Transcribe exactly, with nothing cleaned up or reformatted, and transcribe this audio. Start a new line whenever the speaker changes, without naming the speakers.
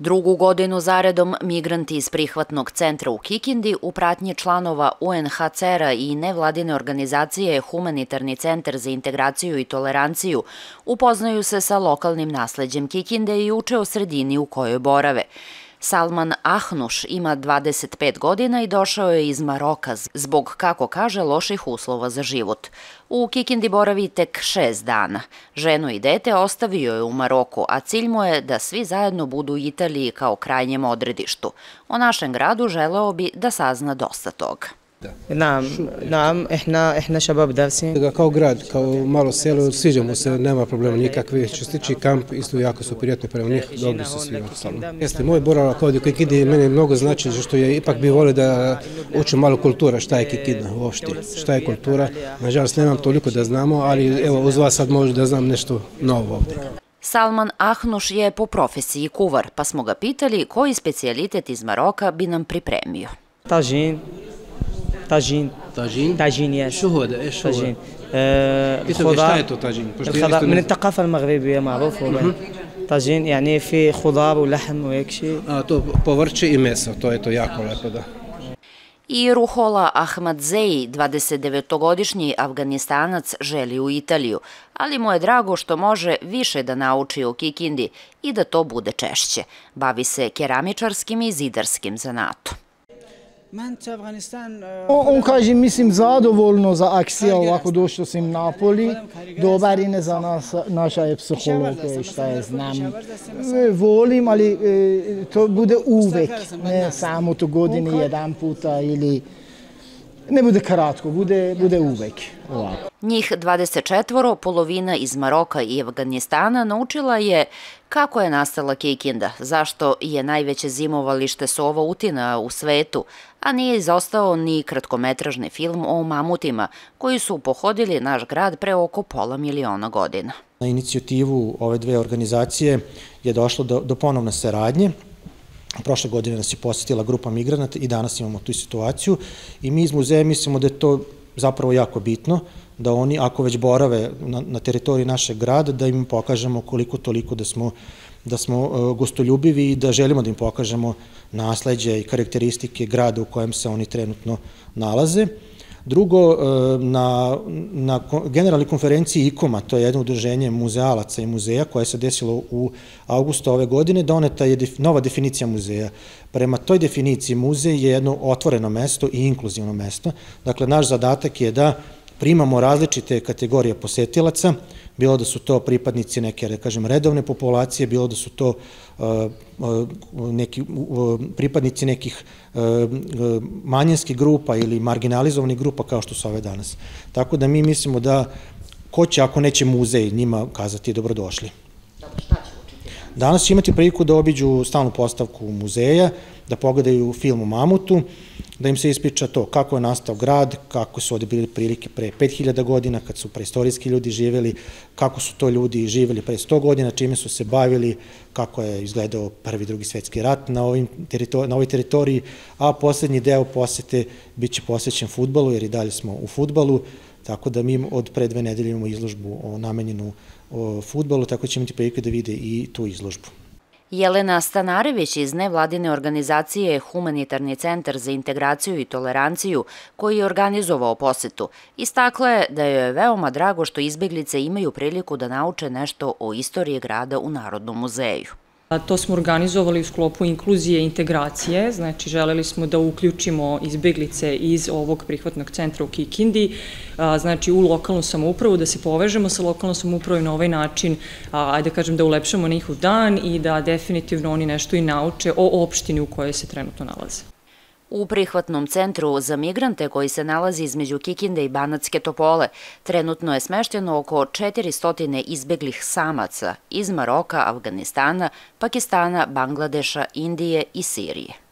Drugu godinu zaredom migranti iz prihvatnog centra u Kikindi u pratnji članova U N H C R-a i nevladine organizacije Humanitarni centar za integraciju i toleranciju upoznaju se sa lokalnim nasleđem Kikinde i uče o sredini u kojoj borave. Salman Ahnuš ima dvadeset pet godina i došao je iz Maroka zbog, kako kaže, loših uslova za život. U Kikindi boravi tek šest dana. Ženu i dete ostavio je u Maroku, a cilj mu je da svi zajedno budu u Italiji kao krajnjem odredištu. O našem gradu želeo bi da sazna dosta toga.
نعم نعم احنا احنا شباب دارسين.
Kao grad, kao malo selo, sviđamo se, nema problema nikakve. Što se tiče kamp, isto jako su prijatni prema njih, dobri su svi ostalo. Jeste, moj boravak ovdje u Kikindi meni mnogo znači, što je ipak bi volio da učim malo kultura, šta je Kikinda uopšte, šta je kultura. Nažalost, nemam toliko da znamo, ali evo uz vas sad možda da znam nešto novo ovdje.
Salman Ahnuš je po profesiji kuvar, pa smo ga pitali koji specijalitet iz Maroka bi nam pripremio.
طاجين طاجين
طاجين
طاجين يا
شو هو ده ايش هو
طاجين
الخضار طاجين
الخضار من الثقافة المغربية معروف طاجين يعني في خضار ولحم وهيك شيء
اه to povrće i meso, to je to jako lepo, da.
I Ruhola Ahmadzei, dvadesetdevetogodišnji Afganistanac, želi u Italiju, ali mu je drago što može više da nauči o Kikindi i da to bude češće. Bavi se keramičarskim i zidarskim zanatom.
On kaže, mislim, zadovoljno za akcija, ovako došao sam Napoli, dobar ine za nas, naša je psihologa i šta je znam. Volim, ali to bude uvek, ne samo to godine jedan puta ili ne bude kratko, bude, bude uvek ovako.
Njih dvadeset četvoro, polovina iz Maroka i Afganistana, naučila je kako je nastala Kikinda, zašto je najveće zimovalište sova utina u svetu, a nije izostao ni kratkometražni film o mamutima koji su pohodili naš grad pre oko pola miliona godina.
Na inicijativu ove dve organizacije je došlo do, do ponovne saradnje. Prošle godine nas je posjetila grupa migranata i danas imamo tu situaciju i mi iz muzeja mislimo da je to zapravo jako bitno, da oni, ako već borave na, na teritoriji našeg grada, da im pokažemo koliko toliko da smo, da smo uh, gostoljubivi i da želimo da im pokažemo nasleđe i karakteristike grada u kojem se oni trenutno nalaze. Drugo, na, na generalnoj konferenciji I K O M-a, to je jedno udruženje muzealaca i muzeja koje se desilo u avgustu ove godine, doneta je nova definicija muzeja. Prema toj definiciji muzej je jedno otvoreno mesto i inkluzivno mesto. Dakle, naš zadatak je da primamo različite kategorije posetilaca, bilo da su to pripadnici neke, da kažem, redovne populacije, bilo da su to uh, neki, uh, pripadnici nekih uh, manjinskih grupa ili marginalizovanih grupa kao što su ove danas. Tako da mi mislimo da ko će, ako neće muzej, njima kazati dobrodošli. Danas će imati priliku da obiđu stalnu postavku muzeja, da pogledaju film o mamutu, da im se ispriča to kako je nastao grad, kako su ovde bili prilike pre pet hiljada godina, kad su preistorijski ljudi živeli, kako su to ljudi živeli pre sto godina, čime su se bavili, kako je izgledao prvi, drugi svetski rat na, ovim na ovoj teritoriji, a poslednji deo posete biće posvećen fudbalu, jer i dalje smo u fudbalu, tako da mi od pre dve nedelje imamo izložbu o namenjenu o fudbalu, tako će imati prilike da vide i tu izložbu.
Jelena Stanarević iz nevladine organizacije Humanitarni centar za integraciju i toleranciju, koji je organizovao posetu, istakla je da joj je veoma drago što izbeglice imaju priliku da nauče nešto o istoriji grada u Narodnom muzeju.
To smo organizovali u sklopu inkluzije i integracije, znači želeli smo da uključimo izbeglice iz ovog prihvatnog centra u Kikindi, znači u lokalnu samoupravu, da se povežemo sa lokalnom samoupravom na ovaj način, ajde kažem da ulepšamo njihov dan i da definitivno oni nešto i nauče o opštini u kojoj se trenutno nalaze.
U prihvatnom centru za migrante koji se nalazi između Kikinde i Banatske Topole trenutno je smešteno oko četiristo izbeglih samaca iz Maroka, Afganistana, Pakistana, Bangladeša, Indije i Sirije.